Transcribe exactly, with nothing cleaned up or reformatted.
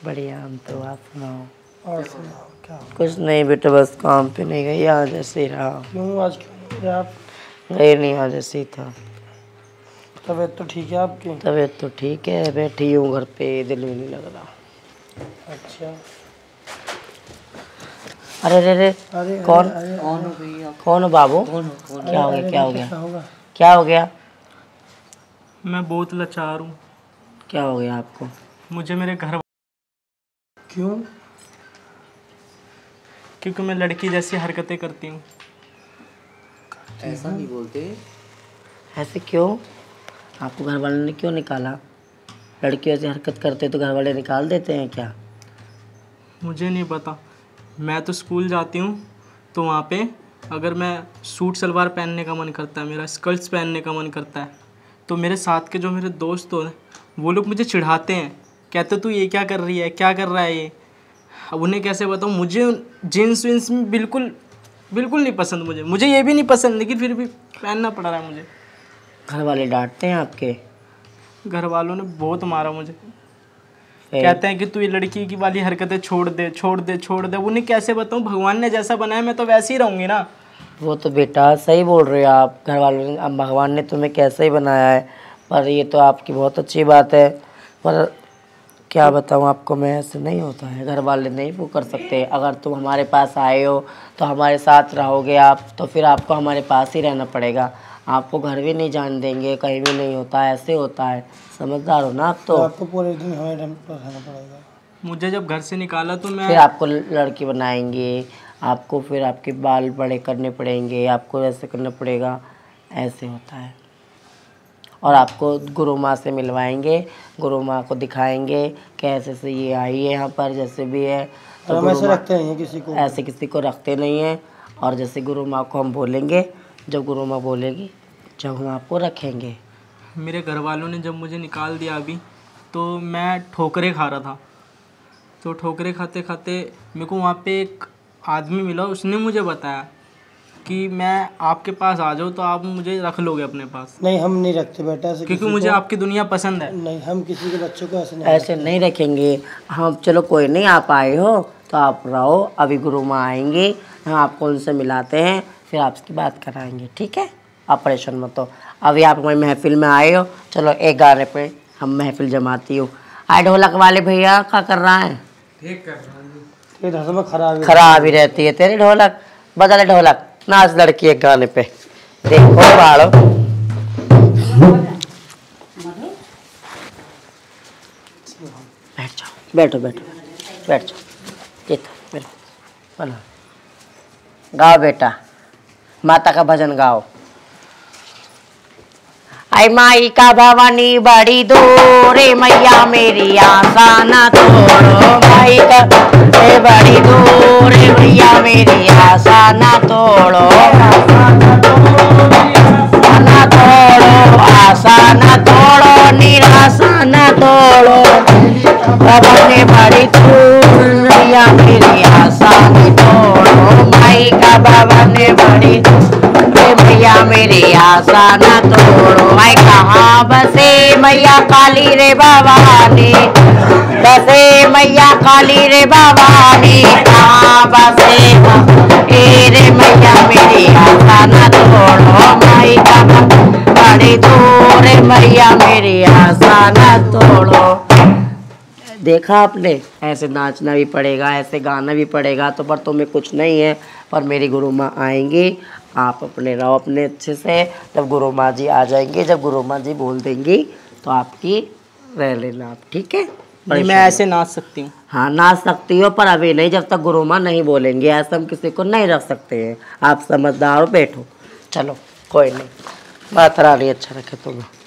बढ़िया। हम तो आप सुनाओ। और सुनाओ क्या? कुछ नहीं बेटा, बस काम पे नहीं गई आज, ऐसे ही रहा। क्यों आज क्यों नहीं गए आप? गए नहीं, आज ऐसे ही था। तबीयत तो ठीक है आपकी? तबीयत तो ठीक है, बैठी हूँ घर पे, दिल भी नहीं लग रहा। अच्छा। अरे रे रे, अरे कौन अरे, कौन हो भैया? कौन हो बाबू? कौन हो? क्या हो गया? क्या हो गया? होगा? क्या हो गया? मैं बहुत लाचार हूँ। क्या हो गया आपको? मुझे मेरे घर, क्यों? क्योंकि मैं लड़की जैसी हरकतें करती हूँ। ऐसा नहीं बोलते। ऐसे क्यों? आपको घर वाले ने क्यों निकाला? लड़की ऐसी हरकत करते तो घर वाले निकाल देते हैं क्या? मुझे नहीं पता। मैं तो स्कूल जाती हूँ तो वहाँ पे अगर मैं सूट सलवार पहनने का मन करता है, मेरा स्कर्ट्स पहनने का मन करता है, तो मेरे साथ के जो मेरे दोस्त हो वो लोग मुझे चिढ़ाते हैं, कहते तू ये क्या कर रही है, क्या कर रहा है ये। अब उन्हें कैसे बताऊँ? मुझे जीन्स वीन्स में बिल्कुल बिल्कुल नहीं पसंद। मुझे मुझे ये भी नहीं पसंद, लेकिन फिर भी पहनना पड़ रहा है मुझे। घर वाले डांटते हैं आपके? घर वालों ने बहुत मारा मुझे। कहते हैं कि तू ये लड़की की वाली हरकतें छोड़ दे छोड़ दे छोड़ दे। उन्हें कैसे बताऊँ? भगवान ने जैसा बनाया मैं तो वैसे ही रहूँगी ना। वो तो बेटा सही बोल रहे हो आप, घर वालों ने, अब भगवान ने तुम्हें कैसे ही बनाया है, पर ये तो आपकी बहुत अच्छी बात है। पर क्या बताऊँ आपको, मैं ऐसे नहीं होता है, घर वाले नहीं वो कर सकते। अगर तुम हमारे पास आए हो तो हमारे साथ रहोगे आप, तो फिर आपको हमारे पास ही रहना पड़ेगा। आपको घर भी नहीं जाने देंगे, कहीं भी नहीं होता, ऐसे होता है। समझदार हो ना आप तो। तो आपको पूरे दिन हमारे टाइम पर रहना पड़ेगा। मुझे जब घर से निकाला तो मैं फिर आपको लड़की बनाएंगे, आपको फिर आपके बाल बड़े करने पड़ेंगे, आपको ऐसे करना पड़ेगा, ऐसे होता है। और आपको गुरु माँ से मिलवाएंगे, गुरु माँ को दिखाएंगे कैसे से ये आई है यहाँ पर, जैसे भी है। तो हम ऐसे रखते नहीं हैं किसी को, ऐसे किसी को रखते नहीं हैं। और जैसे गुरु माँ को हम बोलेंगे, जब गुरु माँ बोलेगी जब हम आपको रखेंगे। मेरे घर वालों ने जब मुझे निकाल दिया अभी, तो मैं ठोकरें खा रहा था। तो ठोकरें खाते खाते मेरे को वहाँ पे एक आदमी मिला, उसने मुझे बताया कि मैं आपके पास आ जाऊँ तो आप मुझे रख लोगे अपने पास। नहीं हम नहीं रखते बेटा ऐसे, क्योंकि मुझे आपकी दुनिया पसंद है। नहीं हम किसी के बच्चों को ऐसे नहीं ऐसे नहीं रखेंगे हम। चलो कोई नहीं, आप आए हो तो आप रहो, अभी गुरु माँ आएंगे, हम आपको उनसे मिलाते हैं, फिर आपकी बात कराएंगे, ठीक है? आप परेशान मत हो। अभी आप हमारी महफिल में आए हो, चलो एक गाने पे हम महफिल जमाती हूँ। आए ढोलक वाले भैया, क्या कर रहा है? ठीक कर रहा हूँ। खराब खराब ही रहती है तेरी ढोलक, बजा ले ढोलक, नाच लड़की एक गाने पे। देखो बाड़ो, बैठ जाओ, बैठो बैठो बैठ जाओ। ये बैठो, बना गाओ बेटा, माता का भजन गाओ। आई माई का भवानी बड़ी दूर, मैया मेरी आशा न तोड़ो। माई का ए बड़ी दूर, मैया मेरी आशा न तोड़ो। न तोड़ो आशा न तोड़ो, निराशा न तोड़ो। भवानी बड़ी दूर, मैया मेरी आशा न तोड़ो। माई का भवानी बड़ी मैया मेरी आशा न तोड़ो। मैं कहाँ बसे मैया काली रे भवानी, बसे मैया काली रे भवानी, कहाँ बसे ए रे मैया मेरी आशा न तोड़ो। माई का बड़ी दूर, मैया मेरी आशा न तोड़ो। देखा आपने, ऐसे नाचना भी पड़ेगा, ऐसे गाना भी पड़ेगा। तो पर तुम्हें कुछ नहीं है, पर मेरी गुरु माँ आएंगी, आप अपने रहो अपने अच्छे से। जब गुरु माँ जी आ जाएंगे, जब गुरु माँ जी बोल देंगी तो आपकी रह लेना आप, ठीक है? नहीं मैं ऐसे नाच सकती हूँ। हाँ नाच सकती हो, पर अभी नहीं, जब तक गुरु माँ नहीं बोलेंगे। ऐसा हम किसी को नहीं रख सकते हैं। आप समझदार हो, बैठो। चलो कोई नहीं, माता रानी अच्छा रखे तुम्हें।